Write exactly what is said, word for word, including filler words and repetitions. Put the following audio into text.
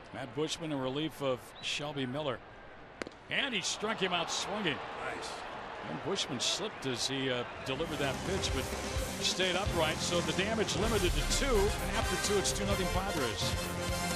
Matt Buschmann in relief of Shelby Miller. And he struck him out swinging. Nice. And Buschmann slipped as he uh, delivered that pitch, but stayed upright. So the damage limited to two. And after two, it's two nothing Padres.